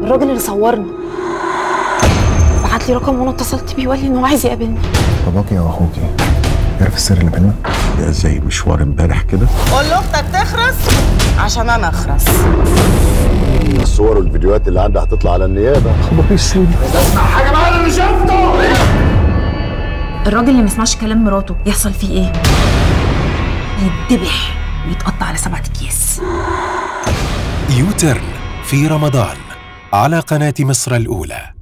الراجل اللي صورنا بعت لي رقم وانا اتصلت بيه وقال لي انه عايز يقابلني. باباكي او اخوكي عارف السر اللي بيننا؟ ده زي مشوار امبارح كده. قول لاختك تخرس عشان انا اخرس. الصور والفيديوهات اللي عندها هتطلع على النيابه. خبر اسود. اسمع حاجه بقى اللي شفته. الراجل اللي ما يسمعش كلام مراته يحصل فيه ايه؟ يتذبح ويتقطع على 7 اكياس. يوترن في رمضان على قناة مصر الأولى.